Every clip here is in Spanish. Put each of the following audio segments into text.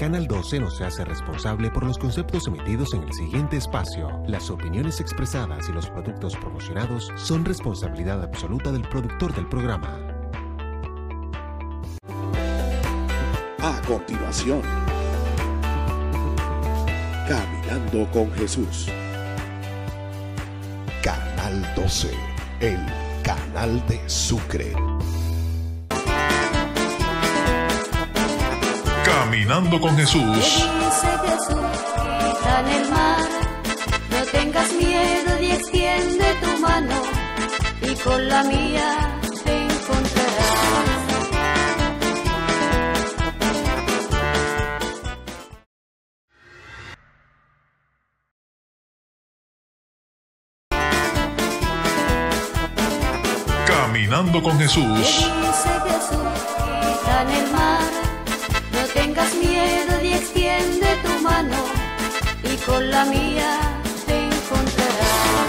Canal 12 no se hace responsable por los conceptos emitidos en el siguiente espacio. Las opiniones expresadas y los productos promocionados son responsabilidad absoluta del productor del programa. A continuación, Caminando con Jesús. Canal 12, el canal de Sucre. Caminando con Jesús. Dice Jesús, quita en el mar, no tengas miedo y extiende tu mano, y con la mía te encontrarás. Caminando con Jesús. Dice Jesús, quita en el mar, no tengas miedo y extiende tu mano, y con la mía te encontrarás.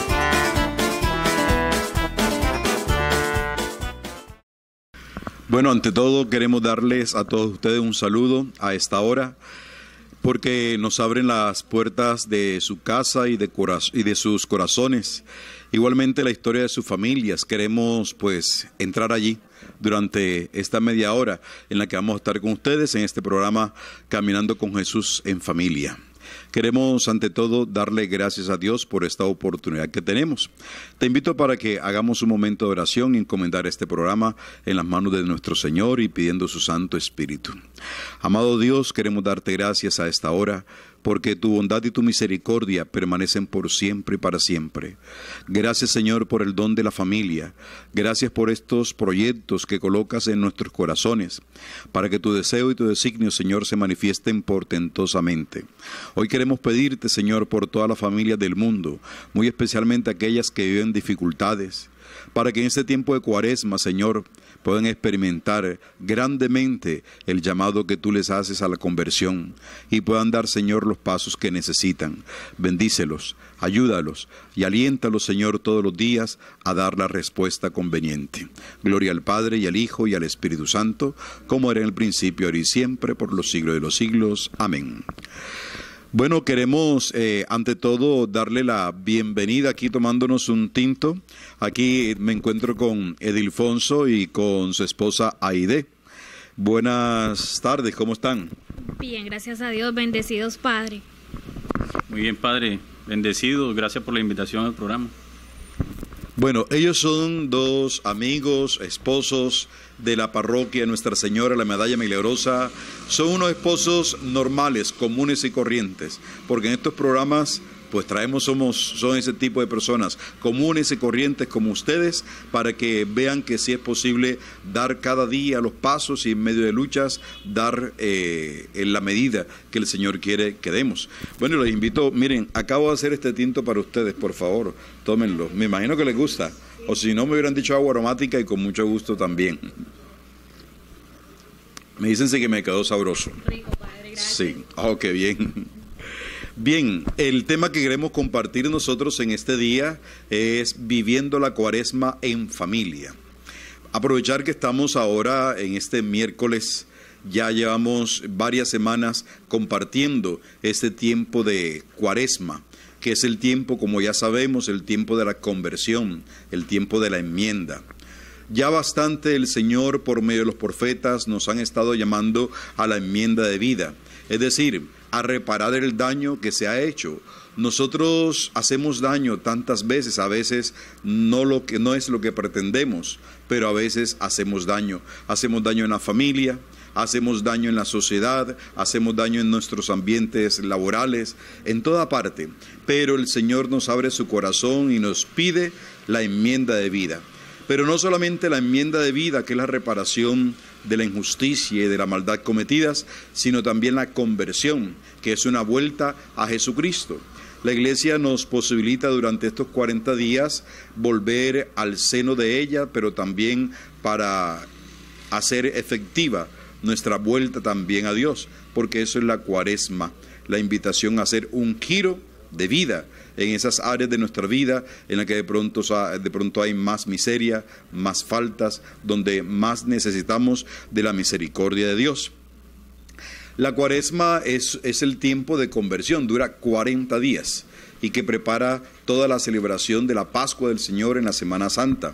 Bueno, ante todo queremos darles a todos ustedes un saludo a esta hora, porque nos abren las puertas de su casa y de sus corazones. Igualmente la historia de sus familias. Queremos pues entrar allí durante esta media hora en la que vamos a estar con ustedes en este programa Caminando con Jesús en Familia. Queremos ante todo darle gracias a Dios por esta oportunidad que tenemos. Te invito para que hagamos un momento de oración y encomendar este programa en las manos de nuestro Señor y pidiendo su Santo Espíritu. Amado Dios, queremos darte gracias a esta hora porque tu bondad y tu misericordia permanecen por siempre y para siempre. Gracias, Señor, por el don de la familia. Gracias por estos proyectos que colocas en nuestros corazones, para que tu deseo y tu designio, Señor, se manifiesten portentosamente. Hoy queremos pedirte, Señor, por todas las familias del mundo, muy especialmente aquellas que viven dificultades, para que en este tiempo de Cuaresma, Señor, puedan experimentar grandemente el llamado que tú les haces a la conversión y puedan dar, Señor, los pasos que necesitan. Bendícelos, ayúdalos y aliéntalos, Señor, todos los días a dar la respuesta conveniente. Gloria al Padre y al Hijo y al Espíritu Santo, como era en el principio, ahora y siempre, por los siglos de los siglos. Amén. Bueno, queremos ante todo darle la bienvenida aquí tomándonos un tinto. Aquí me encuentro con Edilfonso y con su esposa Aide. Buenas tardes, ¿cómo están? Bien, gracias a Dios, bendecidos, Padre. Muy bien, Padre, bendecidos, gracias por la invitación al programa. Bueno, ellos son dos amigos, esposos de la parroquia Nuestra Señora, la Medalla Milagrosa. Son unos esposos normales, comunes y corrientes, porque en estos programas pues son ese tipo de personas comunes y corrientes como ustedes, para que vean que sí es posible dar cada día los pasos y en medio de luchas dar en la medida que el Señor quiere que demos. Bueno, les invito, miren, acabo de hacer este tinto para ustedes, por favor, tómenlo. Me imagino que les gusta, o si no me hubieran dicho agua aromática y con mucho gusto también. Me dicen que me quedó sabroso. Rico, Padre, gracias. Sí, oh, qué bien. Bien, el tema que queremos compartir nosotros en este día es viviendo la Cuaresma en familia. Aprovechar que estamos ahora en este miércoles, ya llevamos varias semanas compartiendo este tiempo de Cuaresma, que es el tiempo, como ya sabemos, el tiempo de la conversión, el tiempo de la enmienda. Ya bastante el Señor, por medio de los profetas, nos han estado llamando a la enmienda de vida, es decir, a reparar el daño que se ha hecho. Nosotros hacemos daño tantas veces, a veces no es lo que pretendemos, pero a veces hacemos daño en la familia, hacemos daño en la sociedad, hacemos daño en nuestros ambientes laborales, en toda parte, pero el Señor nos abre su corazón y nos pide la enmienda de vida. Pero no solamente la enmienda de vida, que es la reparación de la injusticia y de la maldad cometidas, sino también la conversión, que es una vuelta a Jesucristo. La Iglesia nos posibilita durante estos 40 días volver al seno de ella, pero también para hacer efectiva nuestra vuelta también a Dios, porque eso es la Cuaresma, la invitación a hacer un giro de vida en esas áreas de nuestra vida en las que de pronto hay más miseria, más faltas, donde más necesitamos de la misericordia de Dios. La Cuaresma es el tiempo de conversión, dura 40 días y que prepara toda la celebración de la Pascua del Señor en la Semana Santa.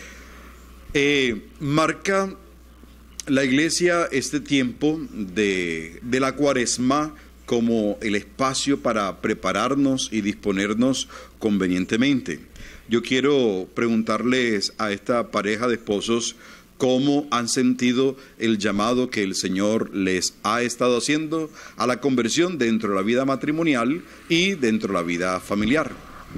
Marca la Iglesia este tiempo de la Cuaresma como el espacio para prepararnos y disponernos convenientemente. Yo quiero preguntarles a esta pareja de esposos cómo han sentido el llamado que el Señor les ha estado haciendo a la conversión dentro de la vida matrimonial y dentro de la vida familiar.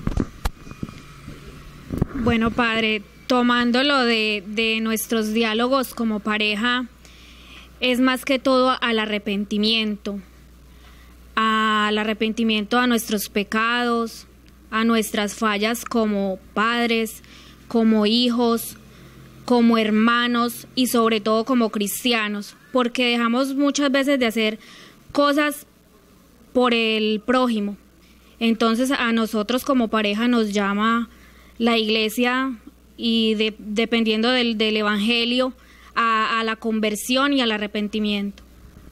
Bueno, padre, tomándolo de nuestros diálogos como pareja, es más que todo al arrepentimiento a nuestros pecados, a nuestras fallas como padres, como hijos, como hermanos y sobre todo como cristianos, porque dejamos muchas veces de hacer cosas por el prójimo. Entonces a nosotros como pareja nos llama la Iglesia y dependiendo del Evangelio a la conversión y al arrepentimiento.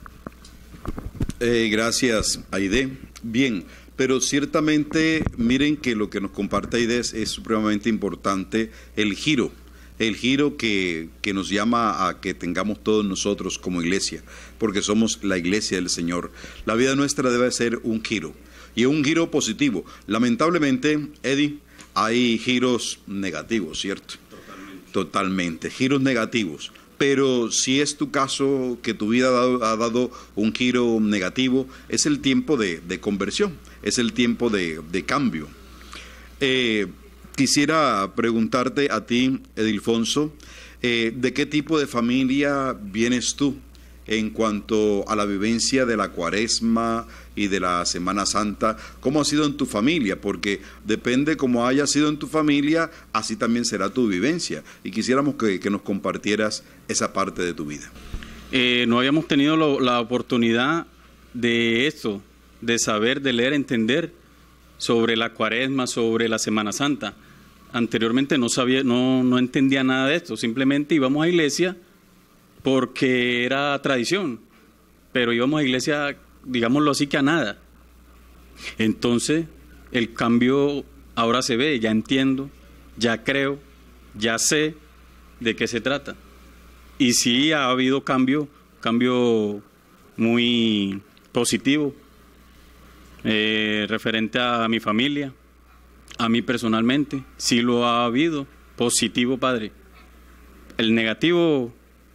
Gracias, Aide. Bien, pero ciertamente miren que lo que nos comparte Aide es supremamente importante, el giro que nos llama a que tengamos todos nosotros como iglesia, porque somos la iglesia del Señor. La vida nuestra debe ser un giro, y un giro positivo. Lamentablemente, Eddie, hay giros negativos, ¿cierto? Totalmente, giros negativos. Pero si es tu caso, que tu vida ha dado un giro negativo, es el tiempo de conversión, es el tiempo de cambio. Quisiera preguntarte a ti, Edilfonso, ¿de qué tipo de familia vienes tú en cuanto a la vivencia de la Cuaresma y de la Semana Santa? ¿Cómo ha sido en tu familia? Porque depende cómo haya sido en tu familia, así también será tu vivencia. Y quisiéramos que nos compartieras esa parte de tu vida. No habíamos tenido la oportunidad de esto, de saber, de leer, entender sobre la Cuaresma, sobre la Semana Santa. Anteriormente no sabía, no entendía nada de esto, simplemente íbamos a iglesia porque era tradición, pero íbamos a iglesia, digámoslo así, que a nada. Entonces, el cambio ahora se ve, ya entiendo, ya creo, ya sé de qué se trata. Y sí ha habido cambio muy positivo, referente a mi familia, a mí personalmente, sí lo ha habido, positivo, padre. El negativo,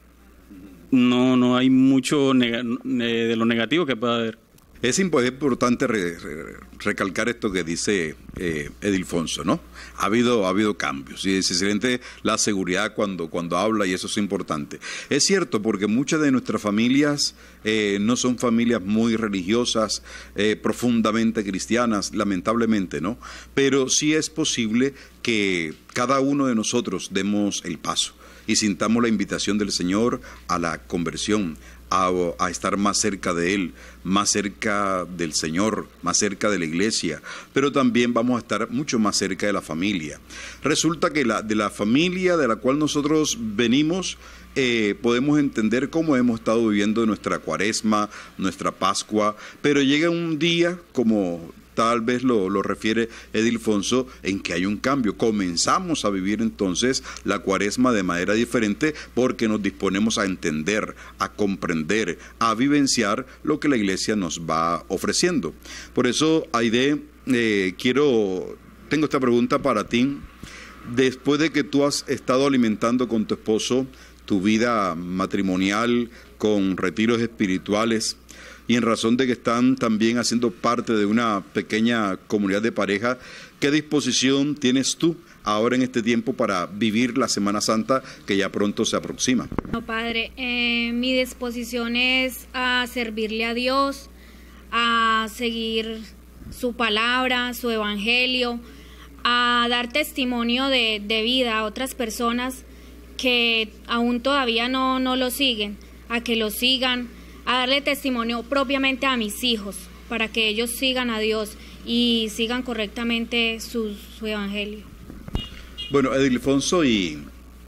no hay mucho de lo negativo que pueda haber. Es importante recalcar esto que dice Edilfonso, ¿no? Ha habido cambios y se siente la seguridad cuando habla, y eso es importante. Es cierto, porque muchas de nuestras familias no son familias muy religiosas, profundamente cristianas, lamentablemente, ¿no? Pero sí es posible que cada uno de nosotros demos el paso y sintamos la invitación del Señor a la conversión, a estar más cerca de Él, más cerca del Señor, más cerca de la iglesia, pero también vamos a estar mucho más cerca de la familia. Resulta que de la familia de la cual nosotros venimos, podemos entender cómo hemos estado viviendo nuestra Cuaresma, nuestra Pascua, pero llega un día, como tal vez lo refiere Edilfonso, en que hay un cambio. Comenzamos a vivir entonces la Cuaresma de manera diferente porque nos disponemos a entender, a comprender, a vivenciar lo que la iglesia nos va ofreciendo. Por eso, Aide, tengo esta pregunta para ti. Después de que tú has estado alimentando con tu esposo tu vida matrimonial con retiros espirituales, y en razón de que están también haciendo parte de una pequeña comunidad de pareja, ¿qué disposición tienes tú ahora en este tiempo para vivir la Semana Santa que ya pronto se aproxima? No, padre, mi disposición es a servirle a Dios, a seguir su palabra, su evangelio, a dar testimonio de vida a otras personas que aún todavía no lo siguen, a que lo sigan, a darle testimonio propiamente a mis hijos, para que ellos sigan a Dios y sigan correctamente su evangelio. Bueno, Edilfonso y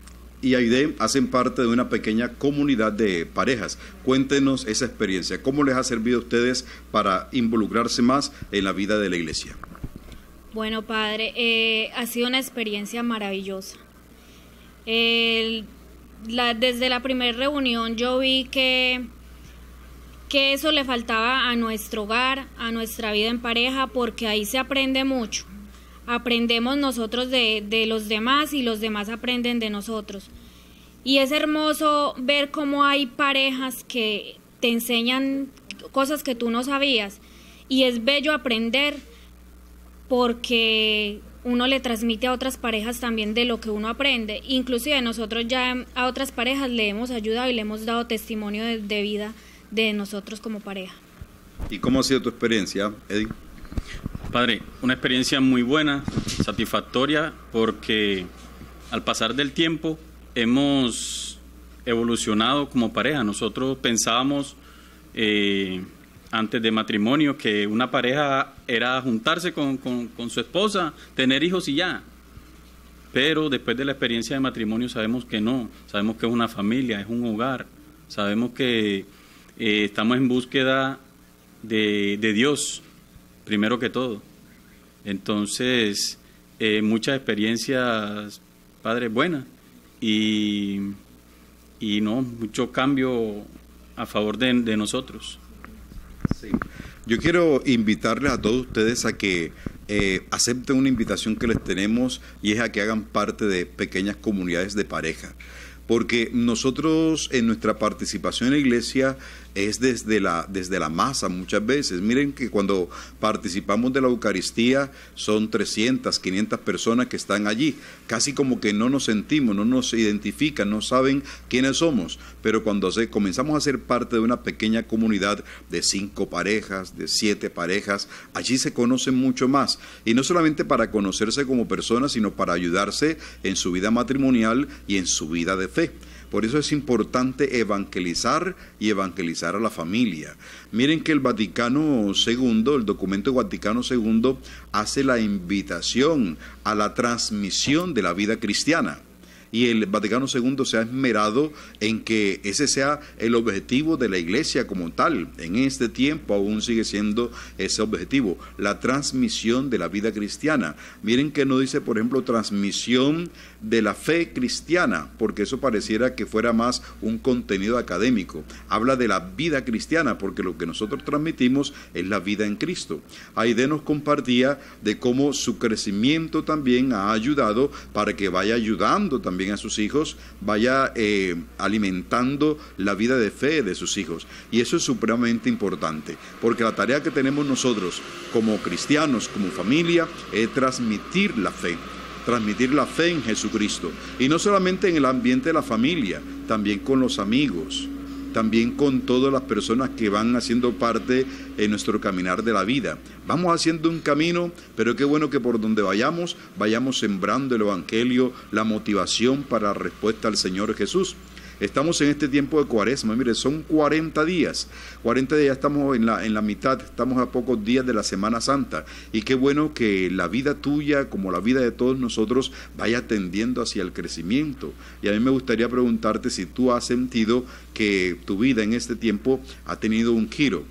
y Aide hacen parte de una pequeña comunidad de parejas. Cuéntenos esa experiencia. ¿Cómo les ha servido a ustedes para involucrarse más en la vida de la iglesia? Bueno, padre, ha sido una experiencia maravillosa. Desde la primera reunión yo vi que eso le faltaba a nuestro hogar, a nuestra vida en pareja, porque ahí se aprende mucho. Aprendemos nosotros de los demás y los demás aprenden de nosotros. Y es hermoso ver cómo hay parejas que te enseñan cosas que tú no sabías. Y es bello aprender porque uno le transmite a otras parejas también de lo que uno aprende. Inclusive nosotros ya a otras parejas le hemos ayudado y le hemos dado testimonio de vida de nosotros como pareja. ¿Y cómo ha sido tu experiencia, Eddie? Padre, una experiencia muy buena, satisfactoria, porque al pasar del tiempo hemos evolucionado como pareja. Nosotros pensábamos antes de matrimonio que una pareja era juntarse con su esposa, tener hijos y ya. Pero después de la experiencia de matrimonio sabemos que no, sabemos que es una familia, es un hogar, sabemos que estamos en búsqueda de Dios, primero que todo. Entonces, muchas experiencias, Padre, buenas y no mucho cambio a favor de nosotros. Sí. Yo quiero invitarles a todos ustedes a que acepten una invitación que les tenemos, y es a que hagan parte de pequeñas comunidades de pareja. Porque nosotros en nuestra participación en la iglesia es desde la masa muchas veces. Miren que cuando participamos de la Eucaristía son 300, 500 personas que están allí. Casi como que no nos sentimos, no nos identifican, no saben quiénes somos. Pero cuando comenzamos a ser parte de una pequeña comunidad de 5 parejas, de 7 parejas, allí se conocen mucho más. Y no solamente para conocerse como personas, sino para ayudarse en su vida matrimonial y en su vida de fe. Por eso es importante evangelizar y evangelizar a la familia. Miren que el Vaticano II, el documento Vaticano II, hace la invitación a la transmisión de la vida cristiana. Y el Vaticano II se ha esmerado en que ese sea el objetivo de la iglesia como tal. En este tiempo aún sigue siendo ese objetivo, la transmisión de la vida cristiana. Miren que no dice, por ejemplo, transmisión de la fe cristiana, porque eso pareciera que fuera más un contenido académico. Habla de la vida cristiana, porque lo que nosotros transmitimos es la vida en Cristo. Aide nos compartía de cómo su crecimiento también ha ayudado para que vaya ayudando también a sus hijos, vaya alimentando la vida de fe de sus hijos. Y eso es supremamente importante, porque la tarea que tenemos nosotros como cristianos, como familia, es transmitir la fe en Jesucristo. Y no solamente en el ambiente de la familia, también con los amigos, también con todas las personas que van haciendo parte en nuestro caminar de la vida. Vamos haciendo un camino, pero qué bueno que por donde vayamos sembrando el Evangelio, la motivación para la respuesta al Señor Jesús. Estamos en este tiempo de Cuaresma, mire, son 40 días. 40 días, estamos en la mitad, estamos a pocos días de la Semana Santa. Y qué bueno que la vida tuya, como la vida de todos nosotros, vaya tendiendo hacia el crecimiento. Y a mí me gustaría preguntarte si tú has sentido que tu vida en este tiempo ha tenido un giro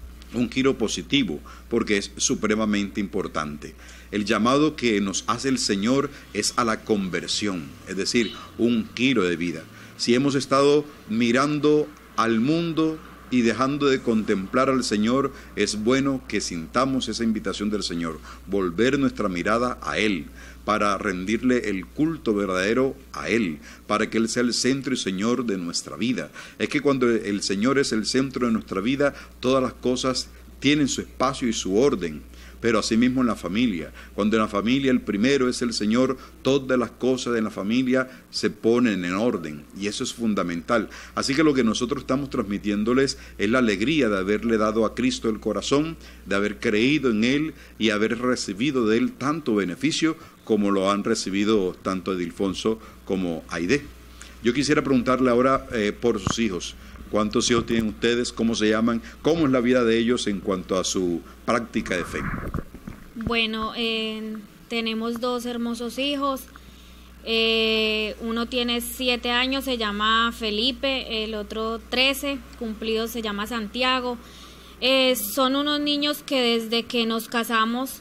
positivo, porque es supremamente importante. El llamado que nos hace el Señor es a la conversión, es decir, un giro de vida. Si hemos estado mirando al mundo y dejando de contemplar al Señor, es bueno que sintamos esa invitación del Señor, volver nuestra mirada a Él, para rendirle el culto verdadero a Él, para que Él sea el centro y Señor de nuestra vida. Es que cuando el Señor es el centro de nuestra vida, todas las cosas tienen su espacio y su orden. Pero asimismo en la familia, cuando en la familia el primero es el Señor, todas las cosas en la familia se ponen en orden, y eso es fundamental. Así que lo que nosotros estamos transmitiéndoles es la alegría de haberle dado a Cristo el corazón, de haber creído en Él y haber recibido de Él tanto beneficio como lo han recibido tanto Edilfonso como Aide. Yo quisiera preguntarle ahora por sus hijos. ¿Cuántos hijos tienen ustedes? ¿Cómo se llaman? ¿Cómo es la vida de ellos en cuanto a su práctica de fe? Bueno, tenemos 2 hermosos hijos. Uno tiene 7 años, se llama Felipe, el otro 13 cumplidos, se llama Santiago. Son unos niños que desde que nos casamos,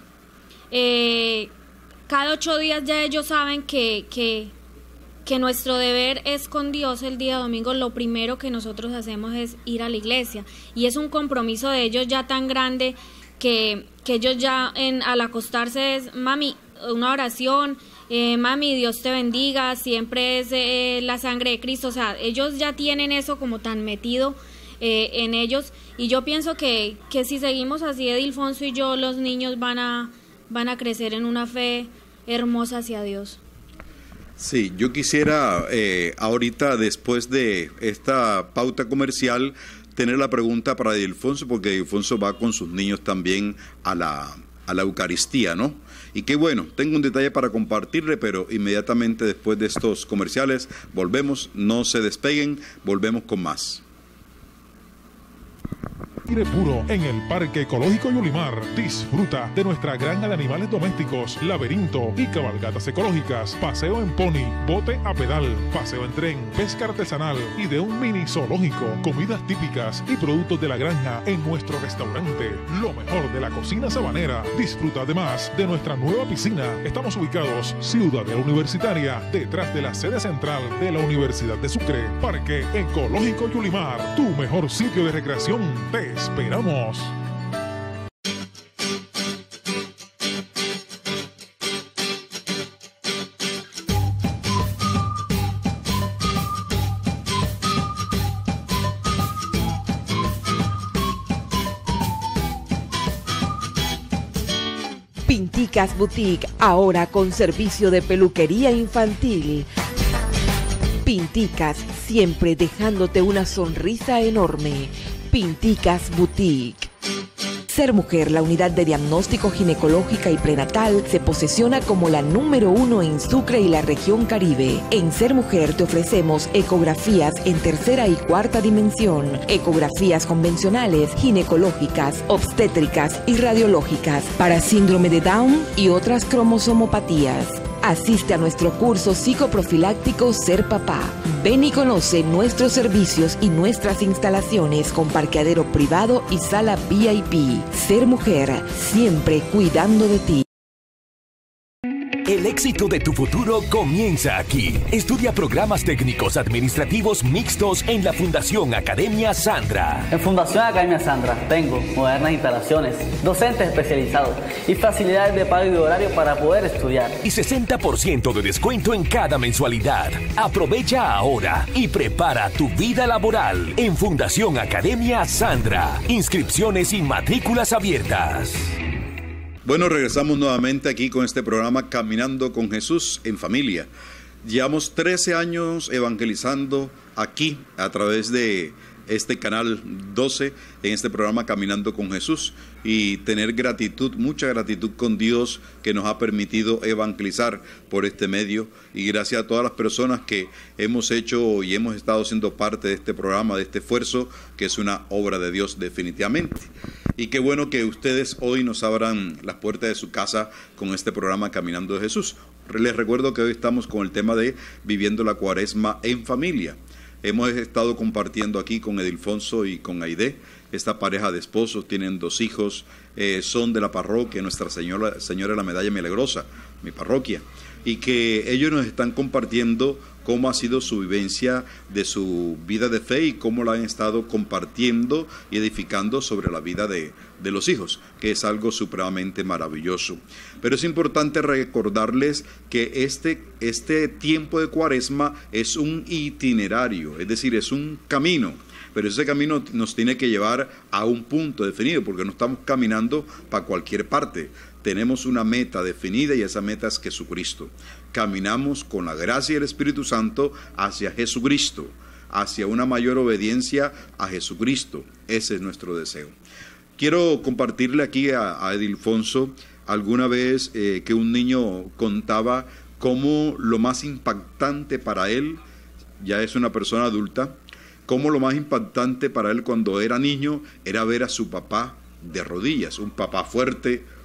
cada 8 días ya ellos saben que nuestro deber es con Dios el día domingo. Lo primero que nosotros hacemos es ir a la iglesia, y es un compromiso de ellos ya tan grande que ellos ya al acostarse es, mami, una oración, mami, Dios te bendiga, siempre es la sangre de Cristo. O sea, ellos ya tienen eso como tan metido en ellos, y yo pienso que si seguimos así, Edilfonso y yo, los niños van a crecer en una fe hermosa hacia Dios. Sí, yo quisiera ahorita, después de esta pauta comercial, tener la pregunta para Edilfonso, porque Edilfonso va con sus niños también a la Eucaristía, ¿no? Y qué bueno, tengo un detalle para compartirle, pero inmediatamente después de estos comerciales volvemos, no se despeguen, volvemos con más. Aire puro en el Parque Ecológico Yulimar. Disfruta de nuestra granja de animales domésticos, laberinto y cabalgatas ecológicas, paseo en pony, bote a pedal, paseo en tren, pesca artesanal y de un mini zoológico, comidas típicas y productos de la granja en nuestro restaurante. Lo mejor de la cocina sabanera. Disfruta además de nuestra nueva piscina. Estamos ubicados Ciudadela Universitaria, detrás de la sede central de la Universidad de Sucre. Parque Ecológico Yulimar, tu mejor sitio de recreación. Te esperamos. Pinticas Boutique, ahora con servicio de peluquería infantil. Pinticas, siempre dejándote una sonrisa enorme. Pinticas Boutique. Ser Mujer, la unidad de diagnóstico ginecológica y prenatal, se posiciona como la número 1 en Sucre y la región Caribe. En Ser Mujer te ofrecemos ecografías en 3ª y 4ª dimensión, ecografías convencionales, ginecológicas, obstétricas y radiológicas para síndrome de Down y otras cromosomopatías. Asiste a nuestro curso psicoprofiláctico Ser Papá. Ven y conoce nuestros servicios y nuestras instalaciones con parqueadero privado y sala VIP. Ser Mujer, siempre cuidando de ti. El éxito de tu futuro comienza aquí. Estudia programas técnicos administrativos mixtos en la Fundación Academia Sandra. En Fundación Academia Sandra tengo modernas instalaciones, docentes especializados y facilidades de pago y de horario para poder estudiar. Y 60% de descuento en cada mensualidad. Aprovecha ahora y prepara tu vida laboral en Fundación Academia Sandra. Inscripciones y matrículas abiertas. Bueno, regresamos nuevamente aquí con este programa Caminando con Jesús en Familia. Llevamos 13 años evangelizando aquí a través de este canal 12 en este programa Caminando con Jesús, y tener gratitud, mucha gratitud con Dios que nos ha permitido evangelizar por este medio, y gracias a todas las personas que hemos hecho y hemos estado siendo parte de este programa, de este esfuerzo que es una obra de Dios definitivamente. Y qué bueno que ustedes hoy nos abran las puertas de su casa con este programa Caminando de Jesús. Les recuerdo que hoy estamos con el tema de Viviendo la Cuaresma en Familia. Hemos estado compartiendo aquí con Edilfonso y con Aide, esta pareja de esposos, tienen 2 hijos, son de la parroquia Nuestra Señora de la Medalla Milagrosa, mi parroquia, y que ellos nos están compartiendo cómo ha sido su vivencia de su vida de fe y cómo la han estado compartiendo y edificando sobre la vida de los hijos, que es algo supremamente maravilloso. Pero es importante recordarles que este tiempo de Cuaresma es un itinerario, es decir, es un camino, pero ese camino nos tiene que llevar a un punto definido, porque no estamos caminando para cualquier parte. Tenemos una meta definida y esa meta es Jesucristo. Caminamos con la gracia y el Espíritu Santo hacia Jesucristo, hacia una mayor obediencia a Jesucristo. Ese es nuestro deseo. Quiero compartirle aquí a Edilfonso alguna vez que un niño contaba cómo lo más impactante para él, ya es una persona adulta, cómo lo más impactante para él cuando era niño era ver a su papá de rodillas, un papá fuerte,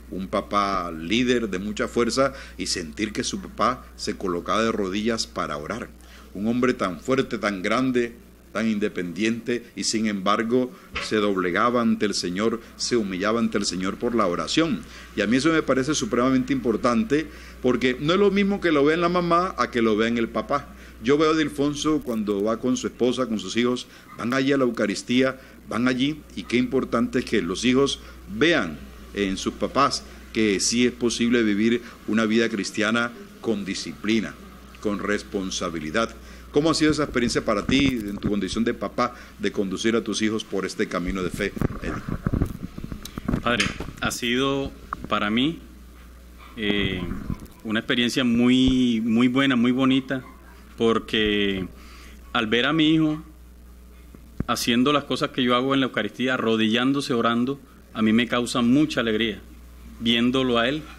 un papá líder de mucha fuerza y sentir que su papá se colocaba de rodillas para orar. Un hombre tan fuerte, tan grande, tan independiente, y sin embargo se doblegaba ante el Señor, se humillaba ante el Señor por la oración. Y a mí eso me parece supremamente importante, porque no es lo mismo que lo vea en la mamá a que lo vea en el papá. Yo veo a Dilfonso cuando va con su esposa, con sus hijos, van allí a la Eucaristía, van allí, y qué importante es que los hijos vean en sus papás que sí es posible vivir una vida cristiana con disciplina, con responsabilidad. ¿Cómo ha sido esa experiencia para ti, en tu condición de papá, de conducir a tus hijos por este camino de fe, Eddie? Padre, ha sido para mí una experiencia muy, muy buena, muy bonita, porque al ver a mi hijo haciendo las cosas que yo hago en la Eucaristía, arrodillándose, orando, a mí me causa mucha alegría, viéndolo a él,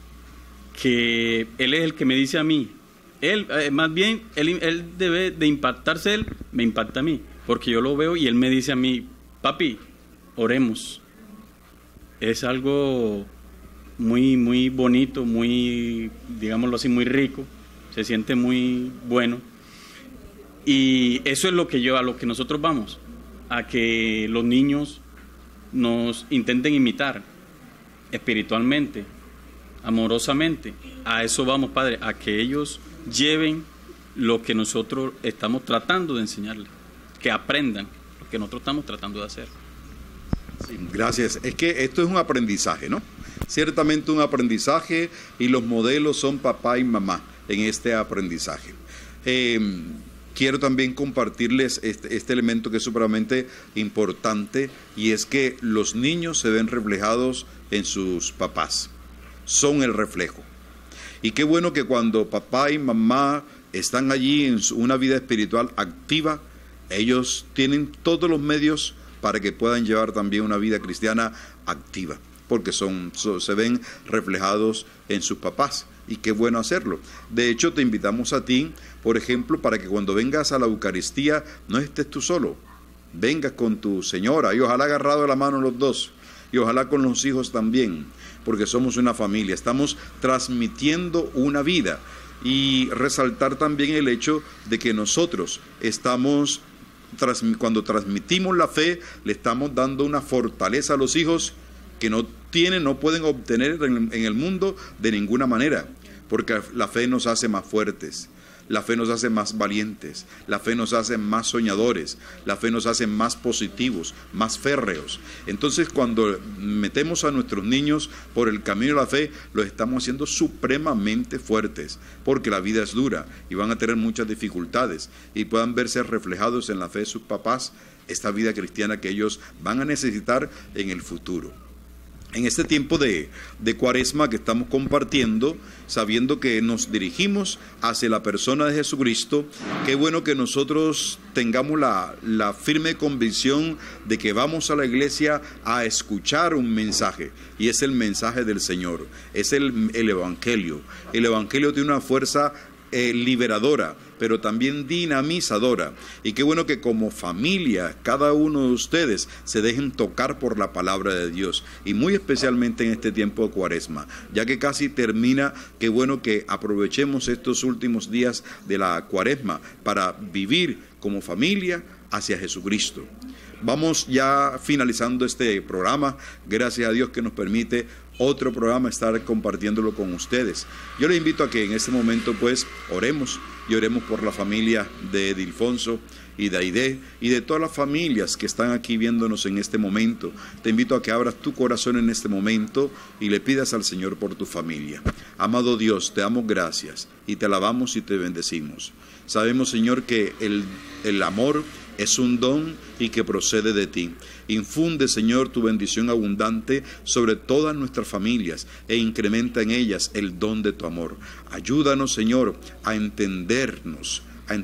que él es el que me dice a mí. Él, más bien, él debe de impactarse, él me impacta a mí, porque yo lo veo y él me dice a mí, papi, oremos. Es algo muy, muy bonito, muy, digámoslo así, muy rico, se siente muy bueno. Y eso es lo que a lo que nosotros vamos, a que los niños nos intenten imitar espiritualmente, amorosamente. A eso vamos, Padre, a que ellos lleven lo que nosotros estamos tratando de enseñarles, que aprendan lo que nosotros estamos tratando de hacer. Sí, gracias. Es que esto es un aprendizaje, ¿no? Ciertamente un aprendizaje, y los modelos son papá y mamá en este aprendizaje. Quiero también compartirles este elemento que es supremamente importante, y es que los niños se ven reflejados en sus papás, son el reflejo. Y qué bueno que cuando papá y mamá están allí en una vida espiritual activa, ellos tienen todos los medios para que puedan llevar también una vida cristiana activa, porque se ven reflejados en sus papás, y qué bueno hacerlo. De hecho, te invitamos a ti, por ejemplo, para que cuando vengas a la Eucaristía no estés tú solo, vengas con tu señora, y ojalá agarrado de la mano los dos, y ojalá con los hijos también, porque somos una familia, estamos transmitiendo una vida. Y resaltar también el hecho de que nosotros estamos, cuando transmitimos la fe, le estamos dando una fortaleza a los hijos que no pueden obtener en el mundo de ninguna manera, porque la fe nos hace más fuertes, la fe nos hace más valientes, la fe nos hace más soñadores, la fe nos hace más positivos, más férreos. Entonces, cuando metemos a nuestros niños por el camino de la fe, los estamos haciendo supremamente fuertes, porque la vida es dura y van a tener muchas dificultades, y puedan verse reflejados en la fe de sus papás, esta vida cristiana que ellos van a necesitar en el futuro. En este tiempo de Cuaresma que estamos compartiendo, sabiendo que nos dirigimos hacia la persona de Jesucristo, qué bueno que nosotros tengamos la firme convicción de que vamos a la iglesia a escuchar un mensaje, y es el mensaje del Señor, es el Evangelio. El Evangelio tiene una fuerza liberadora, pero también dinamizadora, y qué bueno que como familia cada uno de ustedes se dejen tocar por la palabra de Dios, y muy especialmente en este tiempo de Cuaresma, ya que casi termina. Qué bueno que aprovechemos estos últimos días de la Cuaresma para vivir como familia hacia Jesucristo. Vamos ya finalizando este programa, gracias a Dios que nos permite otro programa estar compartiéndolo con ustedes. Yo les invito a que en este momento pues oremos, y oremos por la familia de Dilfonso y de Aide, y de todas las familias que están aquí viéndonos en este momento. Te invito a que abras tu corazón en este momento y le pidas al Señor por tu familia. Amado Dios, te damos gracias y te alabamos y te bendecimos. Sabemos, Señor, que el amor es un don y que procede de ti. Infunde, Señor, tu bendición abundante sobre todas nuestras familias e incrementa en ellas el don de tu amor. Ayúdanos, Señor, a entendernos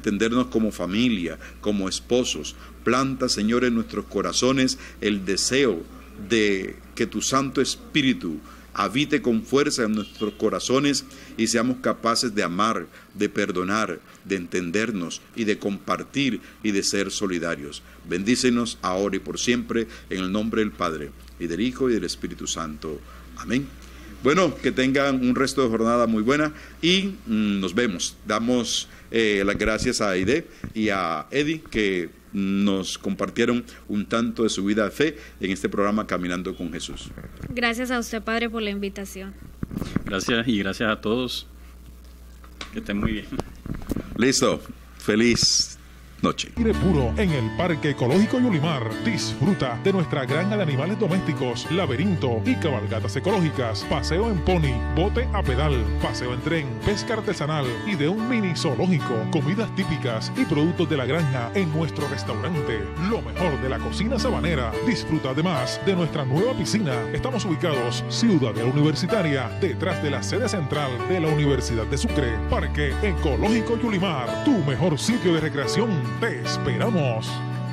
como familia, como esposos. Planta, Señor, en nuestros corazones el deseo de que tu Santo Espíritu habite con fuerza en nuestros corazones y seamos capaces de amar, de perdonar, de entendernos y de compartir y de ser solidarios. Bendícenos ahora y por siempre, en el nombre del Padre, y del Hijo, y del Espíritu Santo. Amén. Bueno, que tengan un resto de jornada muy buena y nos vemos. Damos las gracias a Aide y a Eddie que nos compartieron un tanto de su vida de fe en este programa Caminando con Jesús. Gracias a usted, Padre, por la invitación. Gracias y gracias a todos. Que estén muy bien. Listo. Feliz noche. Aire puro en el Parque Ecológico Yulimar. Disfruta de nuestra granja de animales domésticos, laberinto y cabalgatas ecológicas, paseo en pony, bote a pedal, paseo en tren, pesca artesanal y de un mini zoológico, comidas típicas y productos de la granja en nuestro restaurante. Lo mejor de la cocina sabanera. Disfruta además de nuestra nueva piscina. Estamos ubicados Ciudadela Universitaria, detrás de la sede central de la Universidad de Sucre. Parque Ecológico Yulimar, tu mejor sitio de recreación. Te esperamos.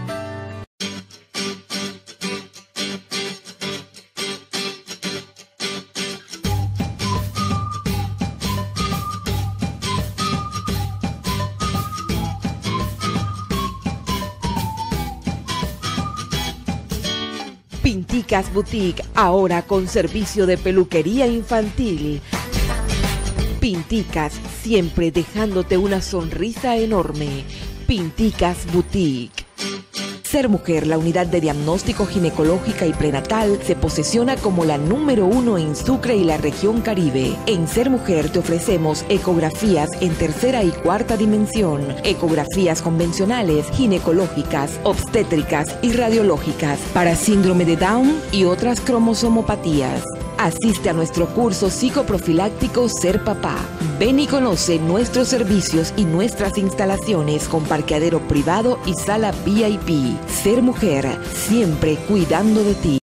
Pinticas Boutique, ahora con servicio de peluquería infantil. Pinticas, siempre dejándote una sonrisa enorme. Pinticas Boutique. Ser Mujer, la unidad de diagnóstico ginecológica y prenatal, se posiciona como la número 1 en Sucre y la región Caribe. En Ser Mujer te ofrecemos ecografías en tercera y cuarta dimensión, ecografías convencionales, ginecológicas, obstétricas y radiológicas para síndrome de Down y otras cromosomopatías. Asiste a nuestro curso psicoprofiláctico Ser Papá. Ven y conoce nuestros servicios y nuestras instalaciones con parqueadero privado y sala VIP. Ser Mujer, siempre cuidando de ti.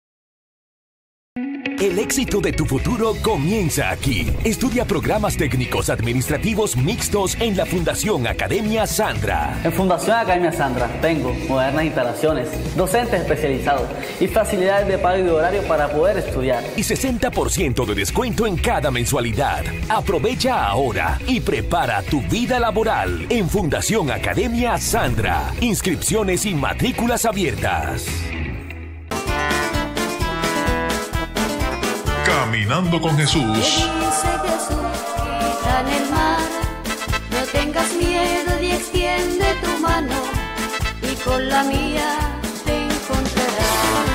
El éxito de tu futuro comienza aquí. Estudia programas técnicos administrativos mixtos en la Fundación Academia Sandra. En Fundación Academia Sandra tengo modernas instalaciones, docentes especializados y facilidades de pago y de horario para poder estudiar. Y 60% de descuento en cada mensualidad. Aprovecha ahora y prepara tu vida laboral en Fundación Academia Sandra. Inscripciones y matrículas abiertas. Caminando con Jesús. Dice Jesús, quita en el mar, no tengas miedo y extiende tu mano, y con la mía te encontrarás.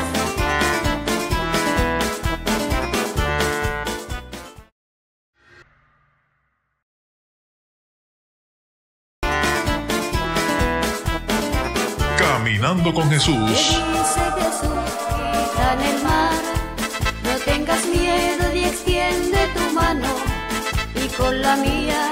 Caminando con Jesús. Dice Jesús, quita en el mar, no tengas miedo y extiende tu mano, y con la mía